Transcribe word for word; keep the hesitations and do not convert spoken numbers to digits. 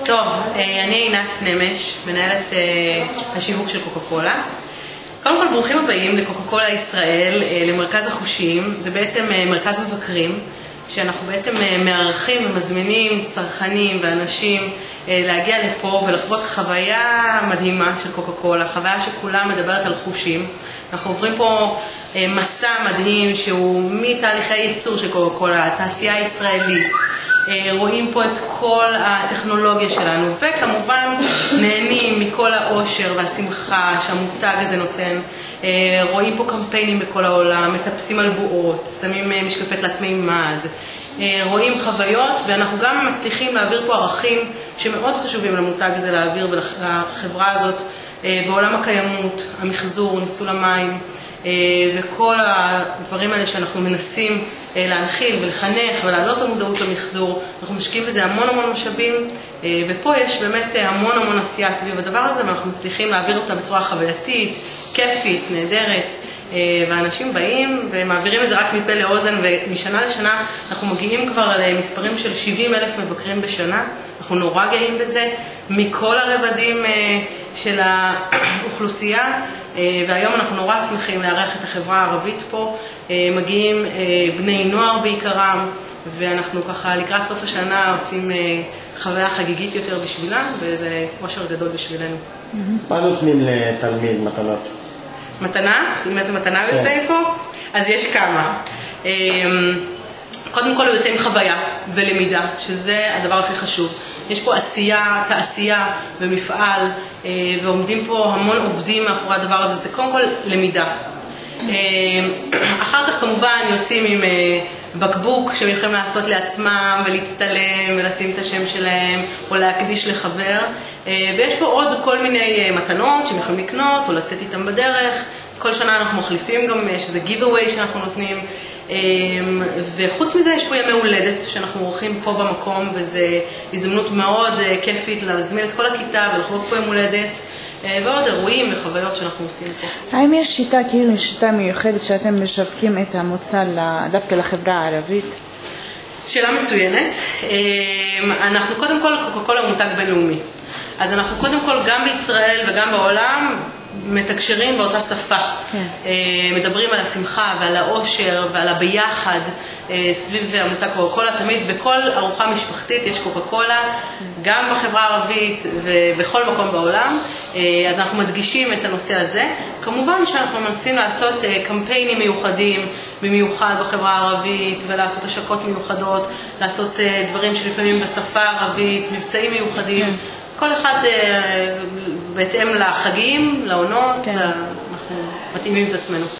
טוב, אני עינת נמש, מנהלת השיווק של קוקה קולה. קודם כל, ברוכים הבאים לקוקה קולה ישראל, למרכז החושים. זה בעצם מרכז מבקרים, שאנחנו בעצם מארחים ומזמינים צרכנים ואנשים להגיע לפה ולחוות חוויה מדהימה של קוקה קולה, חוויה שכולה מדברת על חושים. אנחנו עוברים פה מסע מדהים שהוא מתהליכי ייצור של קוקה קולה, התעשייה הישראלית. רואים פה את כל הטכנולוגיה שלנו, וכמובן נהנים מכל האושר והשמחה שהמותג הזה נותן. רואים פה קמפיינים בכל העולם, מטפסים על בועות, שמים משקפי תלת מימד, רואים חוויות, ואנחנו גם מצליחים להעביר פה ערכים שמאוד חשובים למותג הזה להעביר ולחברה הזאת בעולם הקיימות, המחזור, ניצול המים, וכל הדברים האלה שאנחנו מנסים להנחיל ולחנך ולהעלות המודעות למחזור. אנחנו משקיעים בזה המון המון משאבים, ופה יש באמת המון המון עשייה סביב הדבר הזה, ואנחנו מצליחים להעביר אותה בצורה חווייתית, כיפית, נהדרת, ואנשים באים ומעבירים את זה רק מפה לאוזן, ומשנה לשנה אנחנו מגיעים כבר למספרים של שבעים אלף מבקרים בשנה. אנחנו נורא גאים בזה, מכל הרבדים של האוכלוסייה, והיום אנחנו נורא שמחים לארח את החברה הערבית פה. מגיעים בני נוער בעיקרם, ואנחנו ככה לקראת סוף השנה עושים חוויה חגיגית יותר בשבילם, וזה אושר גדול בשבילנו. מה נותנים לתלמיד מתנות? מתנה? עם איזה מתנה הוא יוצא פה? אז יש כמה. קודם כל הוא יוצא עם חוויה ולמידה, שזה הדבר הכי חשוב. יש פה עשייה, תעשייה ומפעל, ועומדים פה המון עובדים מאחורי הדבר הזה, זה קודם כל למידה. אחר כך כמובן יוצאים עם בקבוק שהם יכולים לעשות לעצמם ולהצטלם ולשים את השם שלהם או להקדיש לחבר, ויש פה עוד כל מיני מתנות שהם יכולים לקנות או לצאת איתם בדרך. כל שנה אנחנו מחליפים גם, יש איזה giveaway שאנחנו נותנים, וחוץ מזה יש פה ימי הולדת שאנחנו עורכים פה במקום, וזו הזדמנות מאוד כיפית להזמין את כל הכיתה ולחלוק פה יום הולדת, ועוד אירועים וחוויות שאנחנו עושים פה. האם יש שיטה, כאילו שיטה מיוחדת שאתם משווקים את המוצר דווקא לחברה הערבית? שאלה מצוינת. אנחנו קודם כל, קוקה קולה הוא מותג בינלאומי. אז אנחנו קודם כל גם בישראל וגם בעולם מתקשרים באותה שפה. כן. מדברים על השמחה ועל האושר ועל הביחד סביב המותג קוקה קולה. תמיד בכל ארוחה משפחתית יש קוקה קולה, גם בחברה הערבית ובכל מקום בעולם. אז אנחנו מדגישים את הנושא הזה. כמובן שאנחנו מנסים לעשות קמפיינים מיוחדים, במיוחד בחברה הערבית, ולעשות השקות מיוחדות, לעשות דברים שלפעמים בשפה הערבית, מבצעים מיוחדים. כן. כל אחד בהתאם לחגים, לעונות, אנחנו מתאימים את עצמנו.